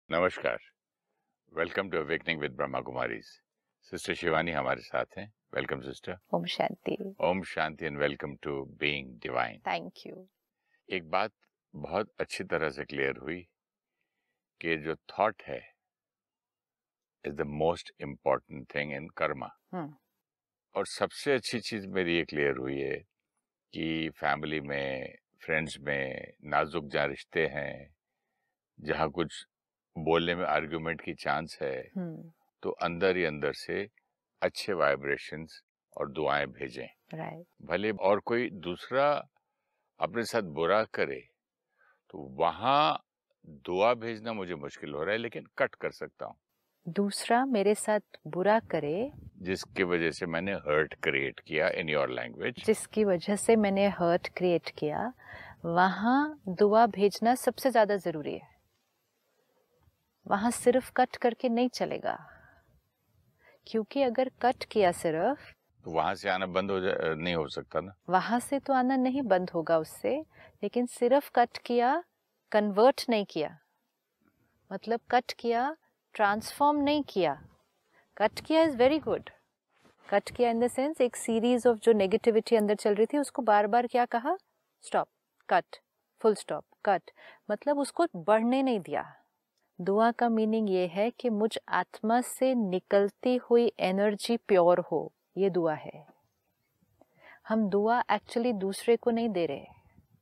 नमस्कार, welcome to awakening with Brahma Kumaris. Sister Shivani हमारे साथ हैं। Welcome sister. Om Shanti. Om Shanti and welcome to being divine. Thank you. एक बात बहुत अच्छी तरह से क्लियर हुई कि जो थॉट है is the most important thing in karma. और सबसे अच्छी चीज मेरी ये क्लियर हुई है कि फैमिली में, फ्रेंड्स में, नाजुक जहाँ रिश्ते हैं, जहाँ कुछ बोलने में आर्गुमेंट की चांस है, तो अंदर ही अंदर से अच्छे वाइब्रेशंस और दुआएं भेजें। राइट। भले और कोई दूसरा अपने साथ बुरा करे तो वहां दुआ भेजना मुझे मुश्किल हो रहा है, लेकिन कट कर सकता हूँ। दूसरा मेरे साथ बुरा करे, जिसकी वजह से मैंने हर्ट क्रिएट किया इन योर लैंग्वेज, जिसकी वजह से मैंने हर्ट क्रिएट किया, वहाँ दुआ भेजना सबसे ज्यादा जरूरी है। वहाँ सिर्फ कट करके नहीं चलेगा, क्योंकि अगर कट किया सिर्फ तो वहां से आना बंद नहीं हो सकता ना। वहां से तो आना नहीं बंद होगा उससे, लेकिन सिर्फ कट किया, कन्वर्ट नहीं किया, मतलब कट किया, ट्रांसफॉर्म नहीं किया। कट किया इज वेरी गुड। कट किया इन द सेंस एक सीरीज ऑफ जो नेगेटिविटी अंदर चल रही थी उसको बार बार क्या कहा, stop, cut, full stop, cut, मतलब उसको बढ़ने नहीं दिया। दुआ का मीनिंग ये है कि मुझ आत्मा से निकलती हुई एनर्जी प्योर हो, ये दुआ है। हम दुआ एक्चुअली दूसरे को नहीं दे रहे,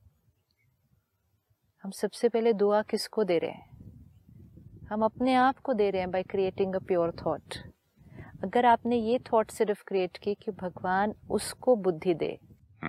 हम सबसे पहले दुआ किसको दे रहे हैं? हम अपने आप को दे रहे हैं by creating a pure thought. अगर आपने ये थॉट सिर्फ क्रिएट की कि भगवान उसको बुद्धि दे,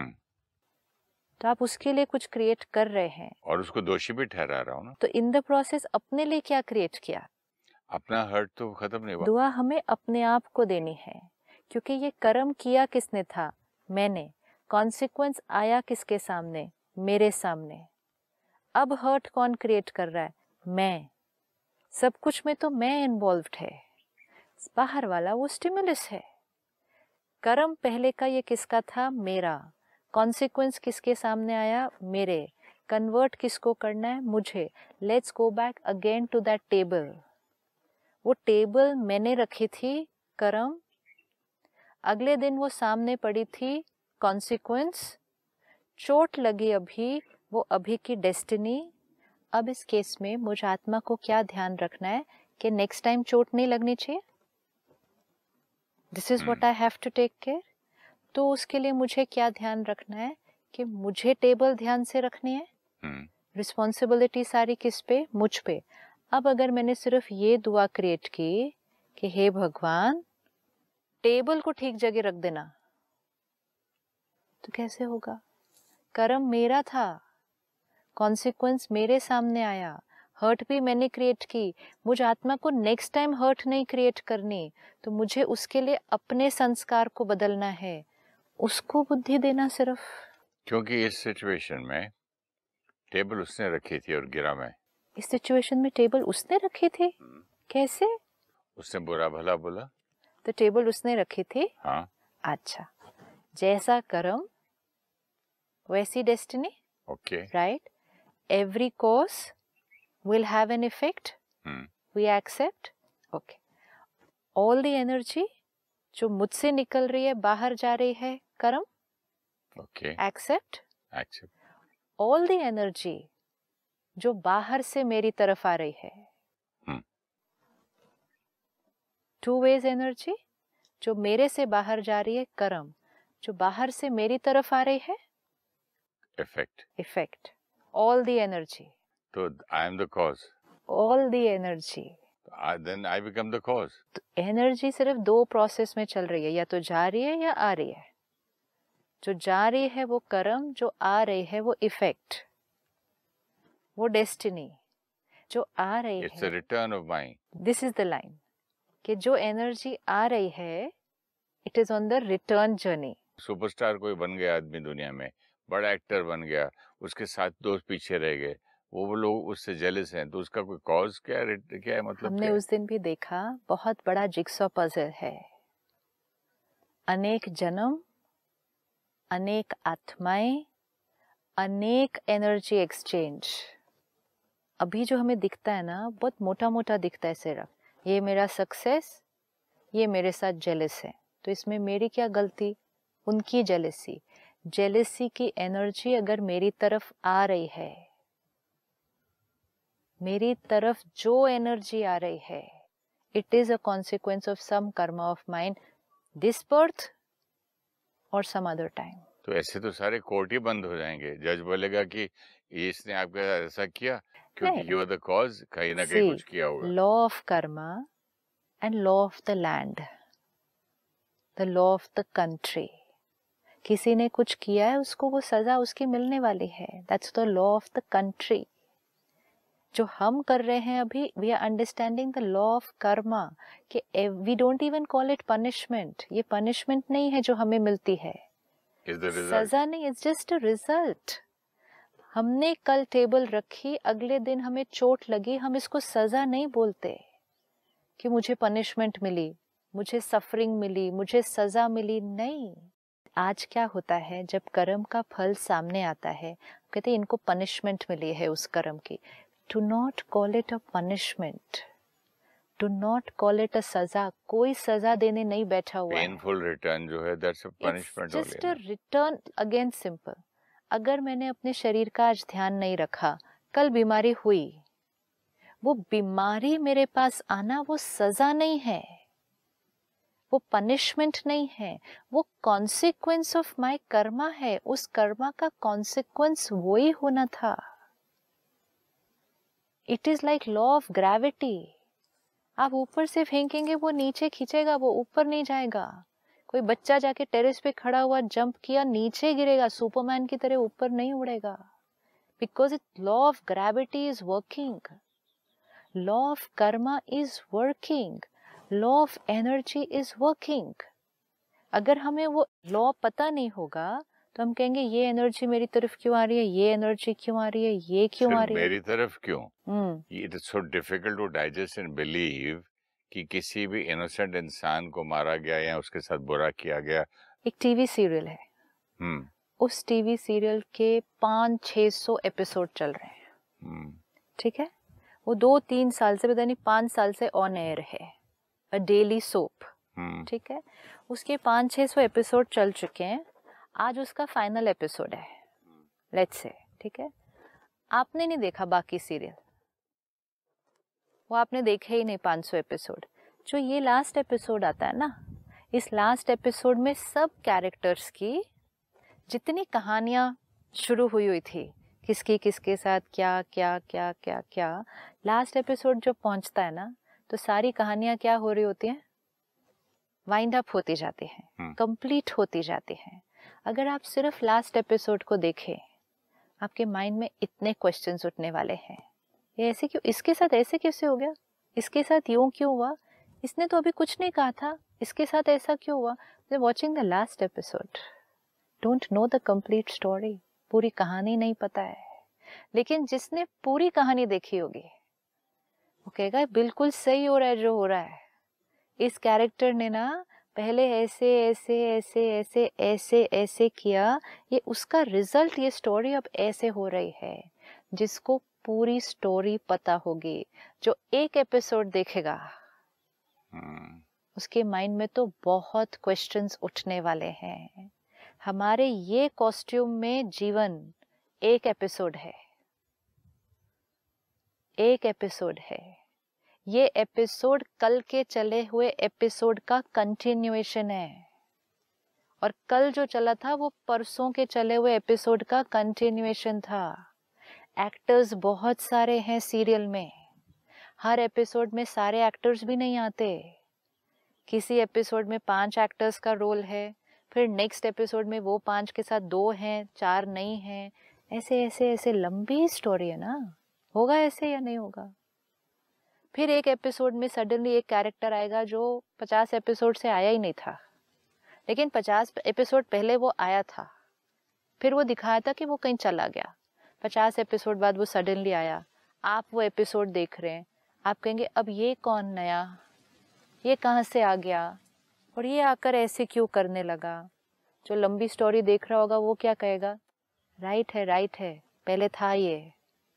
तो आप उसके लिए कुछ क्रिएट कर रहे हैं और उसको दोषी भी ठहरा रहा हूँ ना। तो इन द प्रोसेस अपने लिए क्या क्रिएट किया? अपना हर्ट तो खत्म नहीं हुआ। दुआ हमें अपने आप को देनी है, क्योंकि ये कर्म किया किसने था? मैंने। कॉन्सिक्वेंस आया किसके सामने? मेरे सामने। अब हर्ट कौन क्रिएट कर रहा है? मैं। सब कुछ में तो मैं इन्वॉल्व्ड है, बाहर वाला वो स्टिमुलस है। कर्म पहले का ये किसका था? मेरा। कॉन्सिक्वेंस किसके सामने आया? मेरे। कन्वर्ट किसको करना है? मुझे। Let's go back again to that table. वो टेबल मैंने रखी थी, कर्म। अगले दिन वो सामने पड़ी थी, कॉन्सिक्वेंस। चोट लगी अभी, वो अभी की डेस्टिनी। अब इस केस में मुझ आत्मा को क्या ध्यान रखना है कि नेक्स्ट टाइम चोट नहीं लगनी चाहिए। This is what I have to take care. तो उसके लिए मुझे क्या ध्यान रखना है कि मुझे टेबल ध्यान से रखनी है। रिस्पॉन्सिबिलिटी सारी किस पे? मुझ पे। अब अगर मैंने सिर्फ ये दुआ क्रिएट की कि हे भगवान टेबल को ठीक जगह रख देना, तो कैसे होगा? कर्म मेरा था, कॉन्सिक्वेंस मेरे सामने आया, हर्ट भी मैंने क्रिएट की। मुझ आत्मा को नेक्स्ट टाइम हर्ट नहीं क्रिएट करनी, तो मुझे उसके लिए अपने संस्कार को बदलना है, उसको बुद्धि देना सिर्फ। क्योंकि इस सिचुएशन में टेबल उसने रखी थी और गिरा मैं। इस सिचुएशन में टेबल उसने रखी थी? कैसे? उसने बुरा भला बोला तो टेबल उसने रखी थी। हाँ। अच्छा, जैसा कर्म वैसी destiny. Okay. Right. Every cause will have an effect, we accept. Okay. All the energy जो मुझसे निकल रही है, बाहर जा रही है, कर्म। Okay. Accept. Accept. All the energy जो बाहर से मेरी तरफ आ रही है, टू वेज एनर्जी, जो मेरे से बाहर जा रही है, कर्म। जो बाहर से मेरी तरफ आ रही है, effect. Effect. All the energy. तो I am the cause. All the energy. Then I become the cause. तो एनर्जी सिर्फ दो प्रोसेस में चल रही है, या तो जा रही है या आ रही है। जो जा रही है वो कर्म, जो आ रही है वो इफेक्ट, वो डेस्टिनी। जो आ रही इट्स है, a return of mind. This is the line, कि जो एनर्जी आ रही है, it is on the return journey. Superstar कोई बन गया आदमी दुनिया में, बड़ा एक्टर बन गया, उसके साथ दोस्त पीछे रह गए, वो लोग उससे जेलस हैं, तो उसका कोई कॉज क्या है, मतलब हमने क्या है? उस दिन भी देखा, बहुत बड़ा जिक्सॉ पजल है। अनेक जन्म, अनेक आत्माएं, अनेक एनर्जी एक्सचेंज, अभी जो हमें दिखता है ना, बहुत मोटा मोटा दिखता है सिर्फ, ये मेरा सक्सेस, ये मेरे साथ जेलस है, तो इसमें मेरी क्या गलती? उनकी जेलसी। जेलसी की एनर्जी अगर मेरी तरफ आ रही है, मेरी तरफ जो एनर्जी आ रही है, it is a consequence of some karma of mind this birth और सम अदर टाइम। तो ऐसे तो सारे कोर्ट ही बंद हो जाएंगे, जज बोलेगा कि इसने आपके साथ ऐसा किया क्योंकि यू आर द कॉज, कहीं ना कहीं कुछ किया होगा। Law of karma and law of the land, the law of the country, किसी ने कुछ किया है उसको वो सजा उसकी मिलने वाली है, that's the law of the country. जो हम कर रहे हैं अभी, we are understanding the law of karma, कि we don't even call it punishment, ये पनिशमेंट नहीं है जो हमें मिलती है, सजा नहीं, इट्स जस्ट अ रिजल्ट। हमने कल टेबल रखी, अगले दिन हमें चोट लगी, हम इसको सजा नहीं बोलते कि मुझे पनिशमेंट मिली, मुझे सफरिंग मिली, मुझे सजा मिली, नहीं। आज क्या होता है, जब कर्म का फल सामने आता है, कहते हैं इनको पनिशमेंट मिली है उस कर्म की। Do not call it a punishment, do not call it a सजा, कोई सजा देने नहीं बैठा हुआ है। पेनफुल रिटर्न जो है that's a punishment only, just a return again, simple. अगर मैंने अपने शरीर का आज ध्यान नहीं रखा, कल बीमारी हुई, वो बीमारी मेरे पास आना वो सजा नहीं है, वो पनिशमेंट नहीं है, वो कॉन्सिक्वेंस ऑफ माय कर्मा है। उस कर्मा का कॉन्सिक्वेंस वही होना था। It is like law of gravity. आप ऊपर से फेंकेंगे वो नीचे खींचेगा, वो ऊपर नहीं जाएगा। कोई बच्चा जाके टेरेस पे खड़ा हुआ, जंप किया, नीचे गिरेगा, सुपरमैन की तरह ऊपर नहीं उड़ेगा, because it law of gravity is working, law of karma is working, law of energy is working. अगर हमें वो लॉ पता नहीं होगा तो हम कहेंगे ये एनर्जी मेरी तरफ क्यों आ रही है, ये एनर्जी क्यों आ रही है, ये क्यों आ रही है, मेरी तरफ क्यों। It is so difficult to digest and believe कि किसी भी इनोसेंट इंसान को मारा गया या उसके साथ बुरा किया गया। एक टीवी सीरियल है, उस टीवी सीरियल के 500-600 एपिसोड चल रहे हैं, ठीक है, वो 2-3 साल से, पता नहीं 5 साल से ऑन एयर है, अ डेली सोप, ठीक है। उसके 500-600 एपिसोड चल चुके हैं, आज उसका फाइनल एपिसोड है, लेट्स से, ठीक है। आपने नहीं देखा बाकी सीरियल, वो आपने देखे ही नहीं 500 एपिसोड। जो ये लास्ट एपिसोड आता है ना, इस लास्ट एपिसोड में सब कैरेक्टर्स की जितनी कहानियां शुरू हुई थी, किसकी किसके साथ क्या क्या क्या क्या क्या, लास्ट एपिसोड जो पहुंचता है ना, तो सारी कहानियां क्या हो रही होती हैं, वाइंड अप होती जाती हैं, कंप्लीट होती जाती हैं। अगर आप सिर्फ लास्ट एपिसोड को देखें, आपके माइंड में इतने क्वेश्चंस उठने वाले हैं, ये ऐसे क्यों, इसके साथ ऐसे कैसे हो गया, इसके साथ यूं क्यों हुआ, इसने तो अभी कुछ नहीं कहा था, इसके साथ ऐसा क्यों हुआ। Watching the last episode, don't know the complete story, पूरी कहानी नहीं पता है। लेकिन जिसने पूरी कहानी देखी होगी वो कहेगा बिल्कुल सही हो रहा है जो हो रहा है, इस कैरेक्टर ने ना पहले ऐसे ऐसे ऐसे ऐसे ऐसे ऐसे किया, ये उसका रिजल्ट, ये स्टोरी अब ऐसे हो रही है। जिसको पूरी स्टोरी पता होगी, जो एक एपिसोड देखेगा, उसके माइंड में तो बहुत क्वेश्चंस उठने वाले हैं। हमारे ये कॉस्ट्यूम में जीवन एक एपिसोड है, एक एपिसोड है। ये एपिसोड कल के चले हुए एपिसोड का कंटिन्यूएशन है, और कल जो चला था वो परसों के चले हुए एपिसोड का कंटिन्यूएशन था। एक्टर्स बहुत सारे हैं सीरियल में, हर एपिसोड में सारे एक्टर्स भी नहीं आते। किसी एपिसोड में 5 एक्टर्स का रोल है, फिर नेक्स्ट एपिसोड में वो 5 के साथ 2 हैं, 4 नहीं हैं, ऐसे ऐसे ऐसे लंबी स्टोरी है ना। होगा ऐसे या नहीं होगा। फिर एक एपिसोड में सडनली एक कैरेक्टर आएगा जो 50 एपिसोड से आया ही नहीं था, लेकिन 50 एपिसोड पहले वो आया था, फिर वो दिखाया था कि वो कहीं चला गया, 50 एपिसोड बाद वो सडनली आया, आप वो एपिसोड देख रहे हैं, आप कहेंगे अब ये कौन नया, ये कहाँ से आ गया, और ये आकर ऐसे क्यों करने लगा। जो लंबी स्टोरी देख रहा होगा वो क्या कहेगा, राइट है पहले था ये,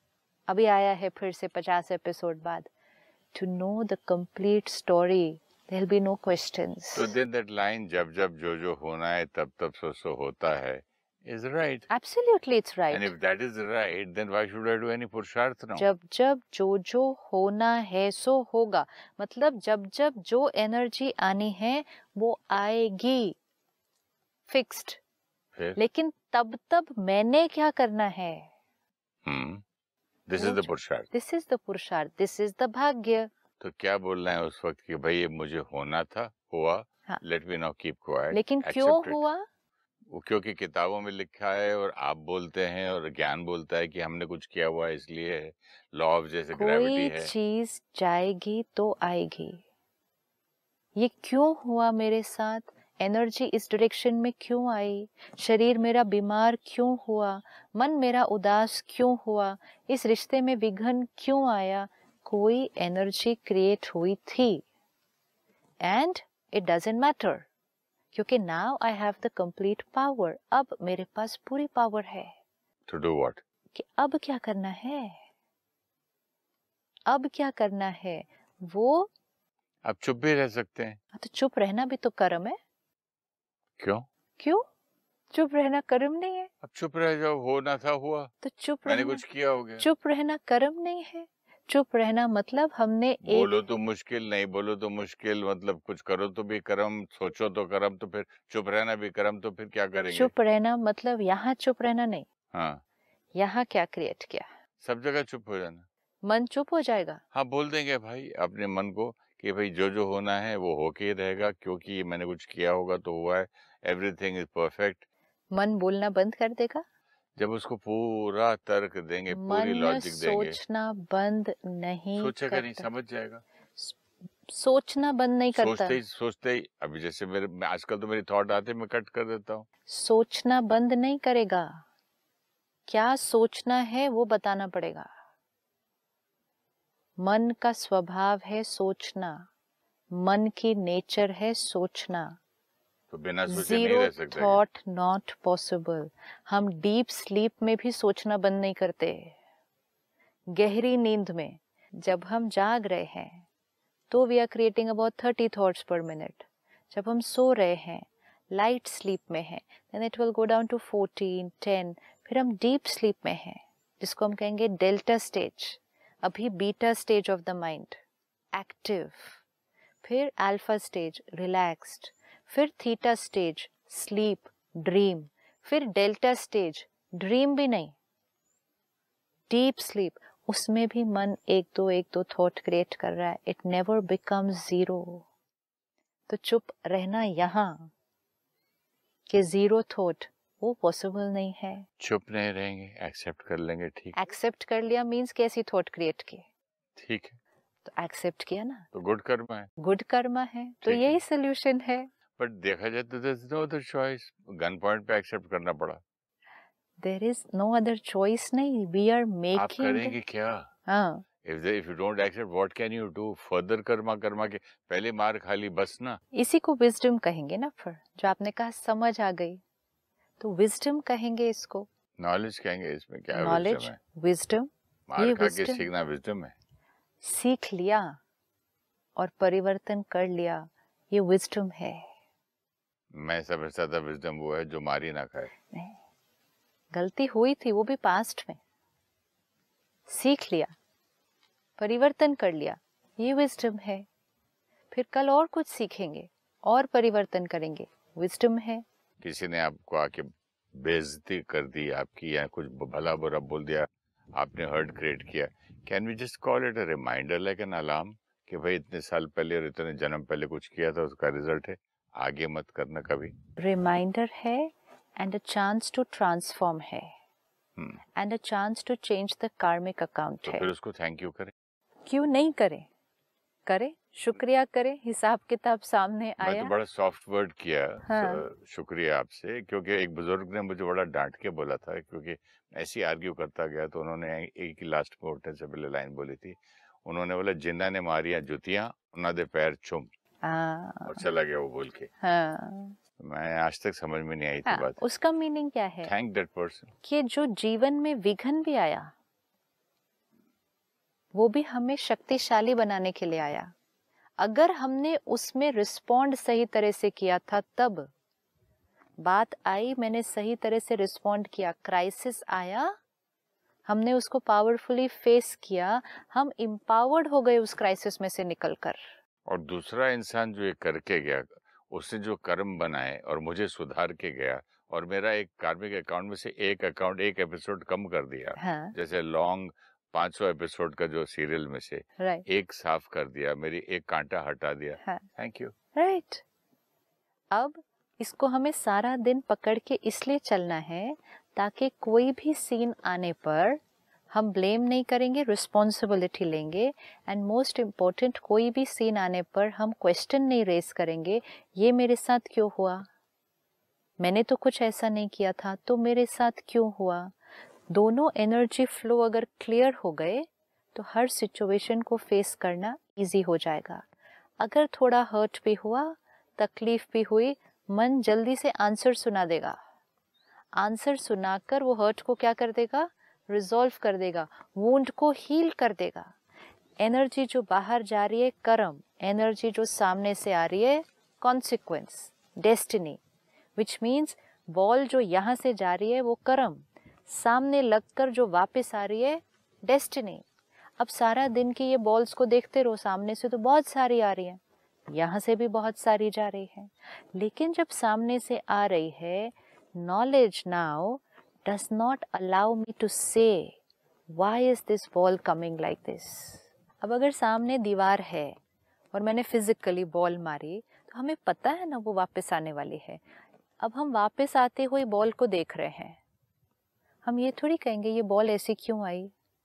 अभी आया है फिर से 50 एपिसोड बाद. To know the complete story, there'll be no questions. So then that line, जब जब जो जो होना है तब तब सो सो होता है, is right. Absolutely, it's right. And if that is right, then why should I do any पुरुषार्थ now? जब जब जो जो होना है सो होगा, मतलब जब जब जो एनर्जी आनी है वो आएगी, फिक्स्ड. लेकिन तब तब मैंने क्या करना है? This is the purusharth. This is the purusharth. This is the bhagya. तो क्या बोलना है उस वक्त कि भाई ये मुझे होना था, हुआ, let me now keep quiet. लेकिन क्यों हुआ? वो क्योंकि किताबों में लिखा है और आप बोलते हैं और ज्ञान बोलता है कि हमने कुछ किया हुआ है, इसलिए लॉ ऑफ जैसे ग्रेविटी है. कोई चीज जाएगी तो आएगी. ये क्यों हुआ मेरे साथ? एनर्जी इस डायरेक्शन में क्यों आई? शरीर मेरा बीमार क्यों हुआ? मन मेरा उदास क्यों हुआ? इस रिश्ते में विघ्न क्यों आया? कोई एनर्जी क्रिएट हुई थी. एंड इट डजंट मैटर, क्योंकि now I have the complete power. अब मेरे पास पूरी पावर है. To do what? कि अब क्या करना है? अब क्या करना है? वो आप चुप भी रह सकते हैं. तो चुप रहना भी तो कर्म है. क्यों? क्यों? चुप रहना कर्म नहीं है? अब चुप रह जाओ, होना था हुआ. तो चुप मैंने कुछ किया हो गया. चुप रहना कर्म नहीं है. चुप रहना मतलब हमने बोलो तो मुश्किल, नहीं बोलो तो मुश्किल, मतलब कुछ करो तो भी कर्म, सोचो तो कर्म, तो फिर चुप रहना भी कर्म, तो फिर क्या करेंगे? चुप रहना मतलब यहाँ चुप रहना नहीं. हाँ. यहाँ क्या क्रिएट किया? सब जगह चुप हो जाना. मन चुप हो जाएगा. हाँ, बोल देंगे भाई अपने मन को कि भाई जो जो होना है वो होके ही रहेगा, क्योंकि मैंने कुछ किया होगा तो हुआ है. Everything is perfect. मन बोलना बंद कर देगा. जब उसको पूरा तर्क देंगे, पूरी लॉजिक देंगे. सोचना बंद नहीं सोचेगा नहीं, समझ जाएगा. सोचना बंद नहीं करता. सोचते ही अभी जैसे मेरे आजकल तो मेरी थॉट आते मैं कट कर देता हूँ. सोचना बंद नहीं करेगा. क्या सोचना है वो बताना पड़ेगा. मन का स्वभाव है सोचना. मन की नेचर है सोचना. तो बिना सोचे नहीं रह सकते. Zero thought not possible. हम डीप स्लीप में भी सोचना बंद नहीं करते. गहरी नींद में जब हम जाग रहे हैं तो we are creating about 30 thoughts per minute. जब हम सो रहे हैं, लाइट स्लीप में हैं, then it will go down to 14, 10. फिर हम डीप स्लीप में हैं, जिसको हम कहेंगे डेल्टा स्टेज. अभी beta stage of the mind, active. फिर अल्फा स्टेज, रिलैक्स्ड. फिर थीटा स्टेज, स्लीप, ड्रीम. फिर डेल्टा स्टेज, ड्रीम भी नहीं, डीप स्लीप. उसमें भी मन एक दो थॉट क्रिएट कर रहा है. It never becomes zero. तो चुप रहना यहाँ कि जीरो थॉट वो पॉसिबल नहीं है. चुप नहीं रहेंगे, एक्सेप्ट कर लेंगे. ठीक, एक्सेप्ट कर लिया मीन्स कैसी थॉट क्रिएट की. ठीक है, तो एक्सेप्ट किया ना, तो गुड कर्मा है. गुड कर्मा है. तो यही सोल्यूशन है. बट देखा जाए तो there is no other choice. Gun point पे एक्सेप्ट करना पड़ा. There is no other choice नहीं. We are making. आप करेंगे क्या? हाँ. If you don't accept, what can you do? Further Karma के पहले मार खा ली बस ना. इसी को विजडम कहेंगे ना. फिर जो आपने कहा समझ आ गई, तो विजडम कहेंगे इसको. नॉलेज कहेंगे. इसमें क्या नॉलेज, विजडम. मार खा के सीखना विजडम है. सीख लिया और परिवर्तन कर लिया, ये विजडम है. मैं समझता था विजडम वो है जो मारी ना खाए. नहीं, गलती हुई थी, वो भी पास्ट में. सीख लिया, परिवर्तन कर लिया, ये विजडम है. फिर कल और कुछ सीखेंगे और परिवर्तन करेंगे, विजडम है. किसी ने आपको आके बेइज्जती कर दी आपकी, या कुछ भला बुरा बोल दिया, आपने हर्ट क्रिएट किया. Can we just call it a reminder, like an alarm, कि भाई इतने साल पहले और इतने जन्म पहले कुछ किया था, उसका रिजल्ट है, आगे मत करना कभी. रिमाइंडर है and a chance to transform है, and a chance to change the karmic account है. फिर उसको थैंक यू करें. क्यों नहीं करें? करें, शुक्रिया करें. हिसाब किताब सामने आया. मैं तो बड़ा सॉफ्ट वर्ड किया. हाँ. शुक्रिया आपसे, क्योंकि एक बुजुर्ग ने मुझे बड़ा डांट के बोला था, क्योंकि ऐसे आर्ग्यू करता गया, तो उन्होंने एक ही लास्ट में उठने से पहले लाइन बोली थी. उन्होंने बोला, जिन्ना ने मारिया जुतियां उन्हों दे पैर चुम. और चला गया वो बोल के. हाँ. मैं आज तक समझ में नहीं आई थी बात. उसका मीनिंग क्या है? Thank that person. कि जो जीवन में विघ्न भी आया, वो भी हमें शक्तिशाली बनाने के लिए आया। अगर हमने उसमें रिस्पॉन्ड सही तरह से किया था, तब बात आई, मैंने सही तरह से रिस्पॉन्ड किया, क्राइसिस आया, हमने उसको पावरफुली फेस किया, हम एम्पावर्ड हो गए उस क्राइसिस में से निकलकर। और दूसरा इंसान जो ये करके गया, उसने जो कर्म बनाए और मुझे सुधार के गया और मेरा एक कार्मिक अकाउंट में से एक एपिसोड कम कर दिया। हाँ। जैसे लॉन्ग 500 एपिसोड का जो सीरियल में से एक साफ कर दिया, मेरी एक कांटा हटा दिया। हाँ। Thank you. राइट। अब इसको हमें सारा दिन पकड़ के इसलिए चलना है ताकि कोई भी सीन आने पर हम ब्लेम नहीं करेंगे, रिस्पॉन्सिबिलिटी लेंगे, एंड मोस्ट इम्पोर्टेंट, कोई भी सीन आने पर हम क्वेश्चन नहीं रेस करेंगे, ये मेरे साथ क्यों हुआ, मैंने तो कुछ ऐसा नहीं किया था, तो मेरे साथ क्यों हुआ। दोनों एनर्जी फ्लो अगर क्लियर हो गए तो हर सिचुएशन को फेस करना इजी हो जाएगा। अगर थोड़ा हर्ट भी हुआ, तकलीफ भी हुई, मन जल्दी से आंसर सुना देगा, आंसर सुनाकर वो हर्ट को क्या कर देगा, रिजॉल्व कर देगा, वुंड को हील कर देगा। एनर्जी जो बाहर जा रही है कर्म, एनर्जी जो सामने से आ रही है consequence, destiny, which means ball जो यहाँ से जा रही है वो कर्म, सामने लगकर जो वापस आ रही है डेस्टिनी। अब सारा दिन की ये बॉल्स को देखते रहो, सामने से तो बहुत सारी आ रही हैं, यहाँ से भी बहुत सारी जा रही है, लेकिन जब सामने से आ रही है, knowledge now does not allow me to say why is this ball coming like this। अब अगर सामने दीवार है और मैंने फिजिकली बॉल मारी तो हमें पता है ना वो वापस आने वाली है। अब हम वापस आते हुए बॉल को देख रहे हैं, हम ये थोड़ी कहेंगे ये बॉल ऐसी क्यों आई,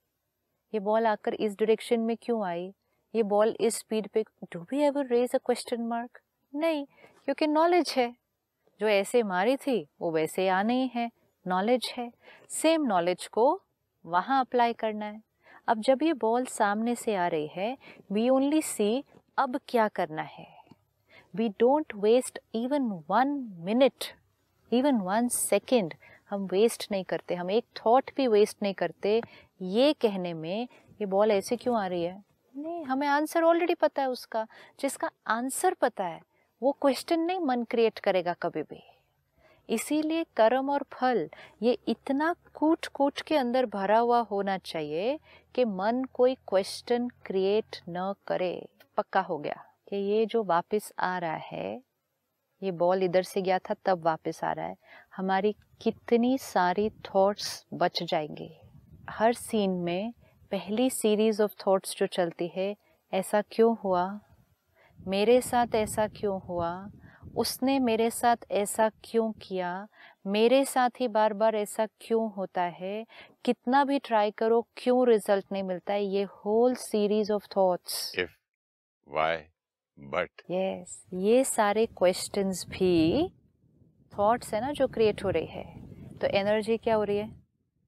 ये बॉल आकर इस डायरेक्शन में क्यों आई, ये बॉल इस स्पीड पे, do we ever raise a question mark? नहीं, क्योंकि नॉलेज है, जो ऐसे मारी थी वो वैसे आ नहीं है, नॉलेज है। सेम नॉलेज को वहाँ अप्लाई करना है। अब जब ये बॉल सामने से आ रही है, वी ओनली सी अब क्या करना है। We don't waste even 1 minute, even 1 second हम वेस्ट नहीं करते, हम एक थॉट भी वेस्ट नहीं करते ये कहने में ये बॉल ऐसे क्यों आ रही है। नहीं, हमें आंसर ऑलरेडी पता है उसका। जिसका आंसर पता है वो क्वेश्चन नहीं मन क्रिएट करेगा कभी भी। इसीलिए कर्म और फल ये इतना कूट कूट के अंदर भरा हुआ होना चाहिए कि मन कोई क्वेश्चन क्रिएट न करे। पक्का हो गया कि ये जो वापस आ रहा है, ये बॉल इधर से गया था तब वापस आ रहा है, हमारी कितनी सारी थॉट्स बच जाएंगे। हर सीन में पहली सीरीज ऑफ थॉट्स जो चलती है, ऐसा क्यों हुआ, मेरे साथ ऐसा क्यों हुआ, उसने मेरे साथ ऐसा क्यों किया, मेरे साथ ही बार बार ऐसा क्यों होता है, कितना भी ट्राई करो क्यों रिजल्ट नहीं मिलता है। ये whole series of thoughts, if, why, but, yes, ये सारे क्वेश्चंस भी थॉट्स है ना जो क्रिएट हो रही है। तो एनर्जी क्या हो रही है।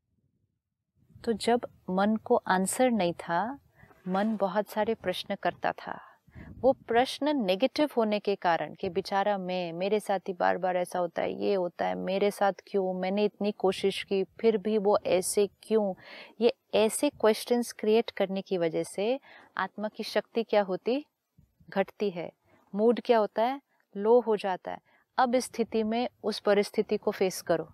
तो जब मन को आंसर नहीं था, मन बहुत सारे प्रश्न करता था। वो प्रश्न नेगेटिव होने के कारण कि बेचारा मैं, मेरे साथ ही बार बार ऐसा होता है, ये होता है, मेरे साथ क्यों, मैंने इतनी कोशिश की फिर भी वो ऐसे क्यों, ये ऐसे क्वेश्चंस क्रिएट करने की वजह से आत्मा की शक्ति क्या होती, घटती है। मूड क्या होता है, लो हो जाता है। अब इस स्थिति में उस परिस्थिति को फेस करो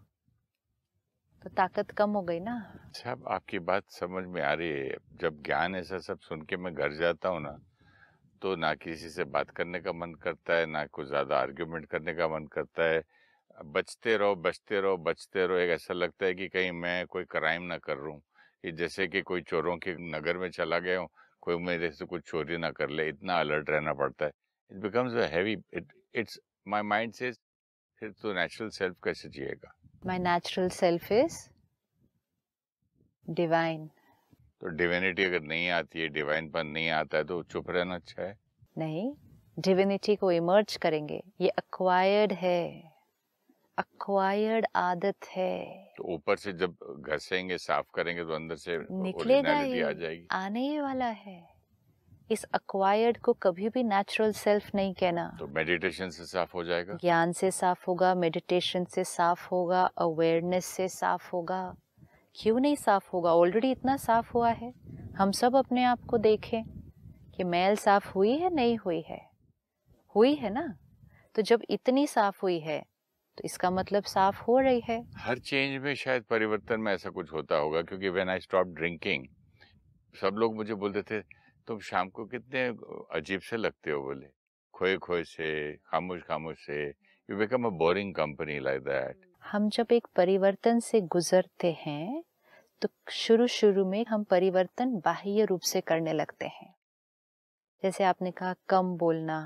तो ताकत कम हो गई ना। साहब आपकी बात समझ में आ रही है। जब ज्ञान ऐसा सब सुन के मैं घर जाता हूँ ना, तो ना किसी से बात करने का मन करता है, ना कुछ ज्यादा आर्ग्यूमेंट करने का मन करता है। बचते रहो बचते रहो बचते रहो। एक ऐसा लगता है कि कहीं मैं कोई क्राइम ना कर रहा हूँ, कि जैसे कि कोई चोरों के नगर में चला गया हूँ, कोई मेरे से कुछ चोरी ना कर ले, इतना अलर्ट रहना पड़ता है। It becomes a heavy, it's my mind says फिर तो नेचुरल सेल्फ कैसे जिएगा। My natural self is divine. तो डिविनिटी अगर नहीं आती है, डिवाइन पर नहीं आता है, तो चुप रहना अच्छा है। नहीं, डिविनिटी को इमर्ज करेंगे। ये अक्वायर्ड है, अक्वायर्ड आदत है। तो ऊपर से जब घसेंगे, साफ करेंगे, तो अंदर से निकलेगा ओरिजिनलिटी आ जाएगी, आने ही वाला है। इस अक्वायर्ड को कभी भी नेचुरल सेल्फ नहीं कहना। तो मेडिटेशन से साफ हो जाएगा, ज्ञान से साफ होगा, मेडिटेशन से साफ होगा, अवेयरनेस से साफ होगा। क्यों नहीं साफ होगा, ऑलरेडी इतना साफ हुआ है। हम सब अपने आप को देखें कि मैल साफ हुई है, नहीं हुई है? हुई है ना? तो जब इतनी साफ हुई है तो इसका मतलब साफ हो रही है। हर चेंज में शायद परिवर्तन में ऐसा कुछ होता होगा, क्योंकि व्हेन आई स्टॉप ड्रिंकिंग, सब लोग मुझे बोलते थे तुम शाम को कितने अजीब से लगते हो, बोले खोए खोए से, खामोश खामोश से, you become a boring company like that. हम जब एक परिवर्तन से गुजरते हैं तो शुरू शुरू में हम परिवर्तन बाह्य रूप से करने लगते हैं। जैसे आपने कहा कम बोलना,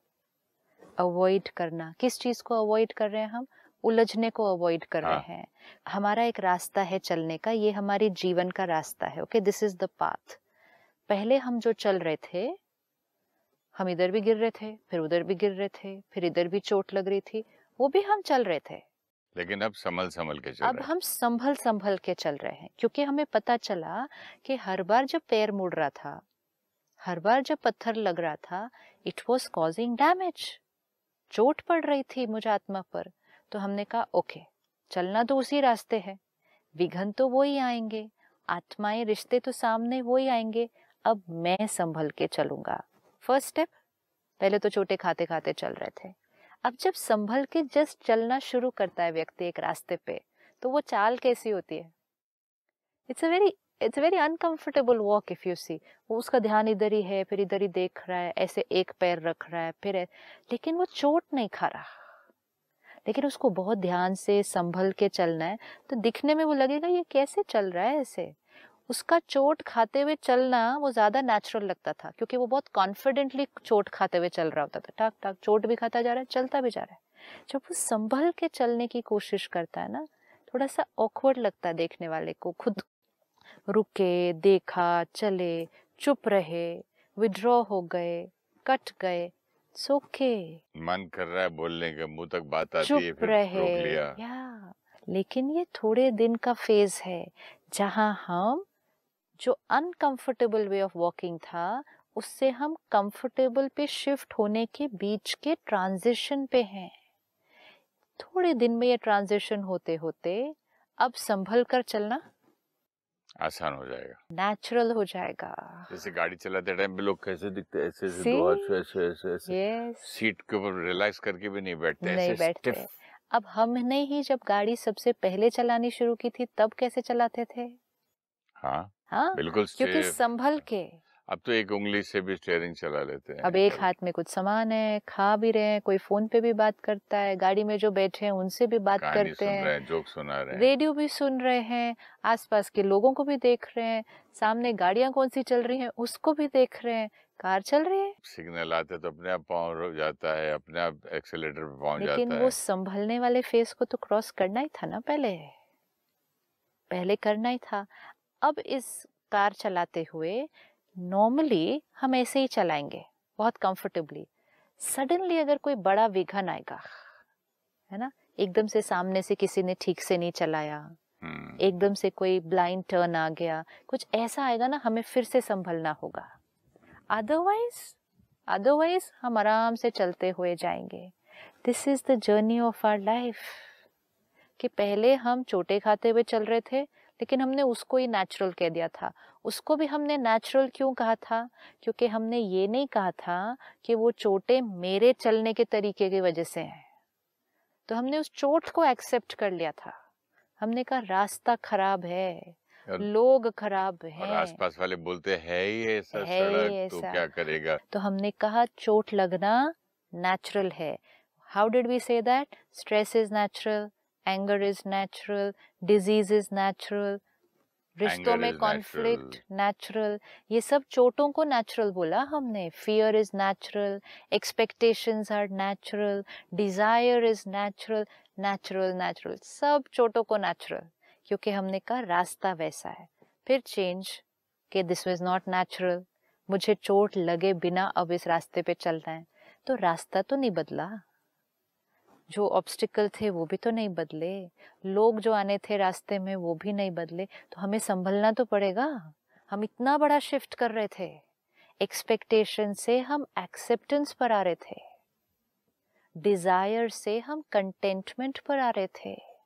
अवॉइड करना। किस चीज को अवॉइड कर रहे हैं हम? उलझने को अवॉइड कर रहे हैं। हमारा एक रास्ता है चलने का, ये हमारे जीवन का रास्ता है। Okay, this is the path. पहले हम जो चल रहे थे, हम इधर भी गिर रहे थे, फिर उधर भी गिर रहे थे, फिर इधर भी चोट लग रही थी, वो भी हम चल रहे थे। लेकिन अब संभल संभल के चल अब रहे हैं। हम संभल संभल के चल रहे हैं, क्योंकि हमें पता चला कि हर बार जब पैर मुड़ रहा था, हर बार जब पत्थर लग रहा था, इट वॉज कॉजिंग डैमेज, चोट पड़ रही थी मुझ आत्मा पर। तो हमने कहा ओके, चलना तो उसी रास्ते है, विघन तो वो ही आएंगे, आत्माएं रिश्ते तो सामने वो ही आएंगे, अब मैं संभल के चलूंगा। First step. पहले तो चोटें खाते खाते चल रहे थे, अब जब संभल के जस्ट चलना शुरू करता है व्यक्ति एक रास्ते पे, तो वो चाल कैसी होती है? It's a very uncomfortable walk if you see. वो उसका ध्यान इधर ही है, फिर इधर ही देख रहा है, ऐसे एक पैर रख रहा है, लेकिन वो चोट नहीं खा रहा, लेकिन उसको बहुत ध्यान से संभल के चलना है। तो दिखने में वो लगेगा ये कैसे चल रहा है ऐसे। उसका चोट खाते हुए चलना वो ज्यादा नेचुरल लगता था, क्योंकि वो बहुत कॉन्फिडेंटली चोट खाते हुए चल रहा होता था। टाक टाक चोट भी खाता जा रहा है, चलता भी जा रहा है। जब वो संभल के चलने की कोशिश करता है ना, थोड़ा सा ऑकवर्ड लगता है देखने वाले को। खुद रुके, देखा, चले, चुप रहे, विड्रॉ हो गए, कट गए, सोके, मन कर रहा है बोलने का, मुंह तक बात आती है, चुप फिर रहे, रोक लिया। या लेकिन ये थोड़े दिन का फेज है, जहां हम जो अनकंफर्टेबल वे ऑफ वॉकिंग था, उससे हम कंफर्टेबल पे शिफ्ट होने के बीच के ट्रांजिशन पे हैं। थोड़े दिन में ये ट्रांजिशन होते होते अब संभल कर चलना आसान हो जाएगा, नेचुरल हो जाएगा। जैसे गाड़ी चलाते टाइम पे लोग कैसे दिखते हैं, ऐसे ऐसे See? दो हाथ से ऐसे ऐसे ऐसे, Yes. सीट के ऊपर रिलैक्स करके भी नहीं बैठते, नहीं ऐसे बैठते। स्टिफ। अब हमने ही जब गाड़ी सबसे पहले चलानी शुरू की थी, तब कैसे चलाते थे? हाँ, बिल्कुल क्योंकि स्टिफ। संभल के। अब तो एक उंगली से भी स्टीयरिंग चला लेते हैं। अब एक हाथ में कुछ सामान है, खा भी रहे हैं, कोई फोन पे भी बात करता है, गाड़ी में जो बैठे हैं उनसे भी बात कहानी करते सुन हैं, रहे हैं, जोक सुना रहे हैं, रेडियो भी सुन रहे हैं, आसपास के लोगों को भी देख रहे हैं, सामने गाड़ियां कौन सी चल रही हैं उसको भी देख रहे हैं, कार चल रही है। सिग्नल आते तो अपने आप पाँव रुक जाता है, अपने आप एक्सेलेरेटर पे पहुंच लेकिन जाता वो है। संभलने वाले फेस को तो क्रॉस करना ही था ना, पहले करना ही था। अब इस कार चलाते हुए नॉर्मली हम ऐसे ही चलाएंगे बहुत कंफर्टेबली। सडनली अगर कोई बड़ा विघन आएगा, है ना, एकदम से सामने से किसी ने ठीक से नहीं चलाया, एकदम से कोई ब्लाइंड टर्न आ गया, कुछ ऐसा आएगा ना, हमें फिर से संभलना होगा। अदरवाइज हम आराम से चलते हुए जाएंगे। This is the journey of our life. कि पहले हम चोटें खाते हुए चल रहे थे, लेकिन हमने उसको ही नेचुरल कह दिया था। उसको भी हमने नेचुरल क्यों कहा था? क्योंकि हमने ये नहीं कहा था कि वो चोटें मेरे चलने के तरीके की वजह से हैं। तो हमने उस चोट को एक्सेप्ट कर लिया था। हमने कहा रास्ता खराब है, लोग खराब हैं, और आसपास वाले बोलते हैं ही ऐसा है सड़क, तो ऐसा। क्या करेगा। तो हमने कहा चोट लगना नेचुरल है। How did we say that? Stress is natural, anger is natural, disease is natural, रिश्तों में कॉन्फ्लिक्ट नेचुरल। ये सब चोटों को नेचुरल बोला हमने। Fear is natural, expectations are natural, desire is natural, natural natural, सब चोटों को नेचुरल, क्योंकि हमने कहा रास्ता वैसा है। फिर चेंज कि दिस वाज नॉट नेचुरल, मुझे चोट लगे बिना अब इस रास्ते पे चलना है। तो रास्ता तो नहीं बदला, जो ऑब्स्टिकल थे वो भी तो नहीं बदले, लोग जो आने थे रास्ते में वो भी नहीं बदले। तो हमें संभलना तो पड़ेगा। हम इतना बड़ा शिफ्ट कर रहे थे, एक्सपेक्टेशन से हम एक्सेप्टेंस पर आ रहे थे, डिजायर से हम कंटेंटमेंट पर आ रहे थे।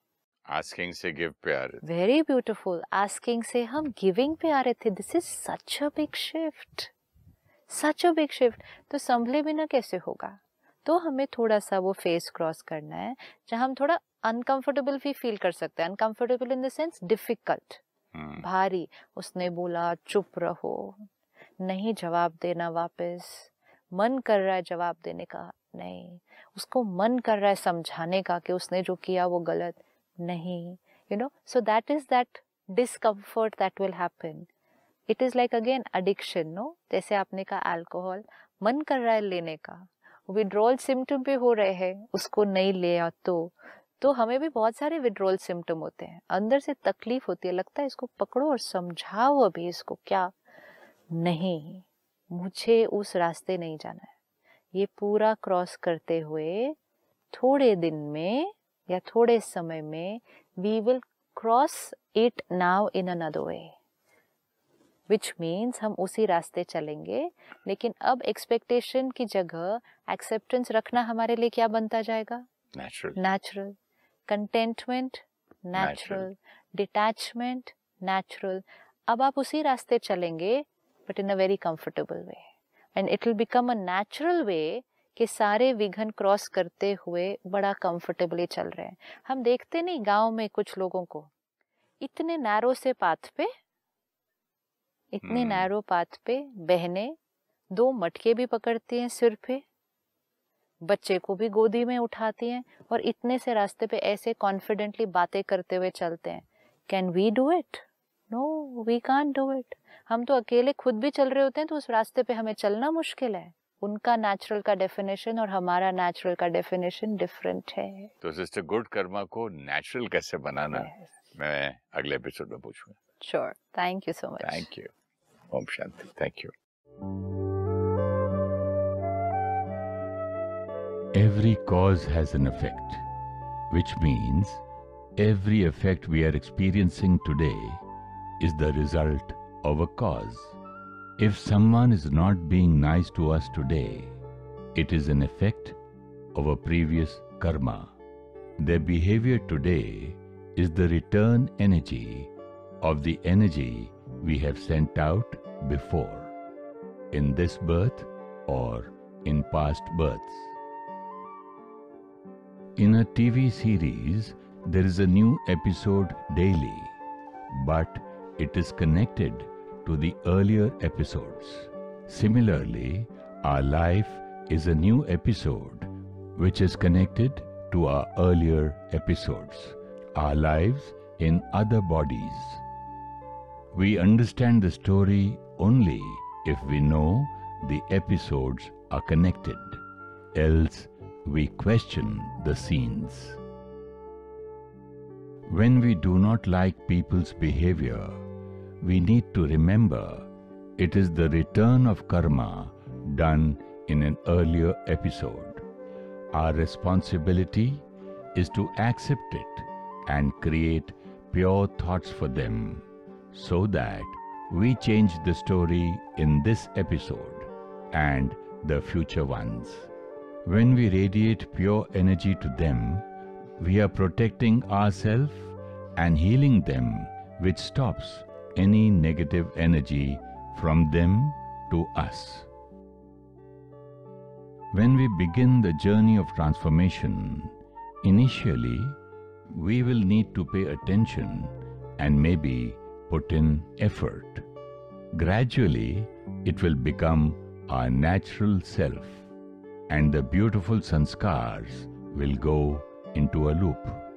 आस्किंग से गिव पे आ रहे थे. Very beautiful. आस्किंग से हम गिविंग पे आ रहे थे. This is such a big shift, such a big shift. तो संभले बिना कैसे होगा? तो हमें थोड़ा सा वो फेस क्रॉस करना है जहाँ हम थोड़ा अनकंफर्टेबल भी फील कर सकते हैं. Uncomfortable in the sense difficult, भारी. उसने बोला चुप रहो, नहीं जवाब देना वापस. मन कर रहा है जवाब देने का, नहीं. उसको मन कर रहा है समझाने का कि उसने जो किया वो गलत, नहीं. You know, so that is that discomfort that will happen. It is like again addiction, no. जैसे आपने कहा अल्कोहल, मन कर रहा है लेने का, विड्रॉल सिम्टम भी हो रहे हैं, उसको नहीं लिया तो हमें भी बहुत सारे विड्रॉल सिम्टम होते हैं. अंदर से तकलीफ होती है, लगता है इसको पकड़ो और समझाओ अभी इसको. क्या? नहीं, मुझे उस रास्ते नहीं जाना है. ये पूरा क्रॉस करते हुए थोड़े दिन में या थोड़े समय में we will cross it now in another way, which means हम उसी रास्ते चलेंगे. लेकिन अब एक्सपेक्टेशन की जगह एक्सेप्टेंस रखना हमारे लिए क्या बनता जाएगा? Natural. Contentment natural. Detachment natural. अब आप उसी रास्ते चलेंगे but in a very comfortable way, and it will become a natural way कि सारे विघन क्रॉस करते हुए बड़ा कंफर्टेबली चल रहे हैं. हम देखते नहीं गांव में कुछ लोगों को इतने नैरो से पाथ पे, इतने नैरो पाथ पे बहनें 2 मटके भी पकड़ती हैं सिर पे, बच्चे को भी गोदी में उठाती हैं और इतने से रास्ते पे ऐसे कॉन्फिडेंटली बातें करते हुए चलते हैं. Can we do it? No, we can't do it. हम तो अकेले खुद भी चल रहे होते हैं तो उस रास्ते पे हमें चलना मुश्किल है. उनका नेचुरल का डेफिनेशन और हमारा नेचुरल का डेफिनेशन डिफरेंट है. तो सिस्टर, गुड कर्मा को नेचुरल कैसे बनाना, मैं अगले एपिसोड में पूछूंगा. Sure. Thank you so much. Thank you. Om Shanti. Thank you. Every cause has an effect, which means every effect we are experiencing today is the result of a cause. If someone is not being nice to us today, it is an effect of a previous karma. Their behavior today is the return energy of the energy we have sent out before, in this birth or in past births. In a TV series, there is a new episode daily, but it is connected to the earlier episodes. Similarly, our life is a new episode which is connected to our earlier episodes, our lives in other bodies. We understand the story only if we know the episodes are connected, else we question the scenes. When we do not like people's behavior, we need to remember it is the return of karma done in an earlier episode. Our responsibility is to accept it and create pure thoughts for them so that we change the story in this episode and the future ones. When we radiate pure energy to them, we are protecting ourselves and healing them, which stops any negative energy from them to us. When we begin the journey of transformation, initially we will need to pay attention and maybe put in effort. Gradually, it will become our natural self, and the beautiful sanskars will go into a loop.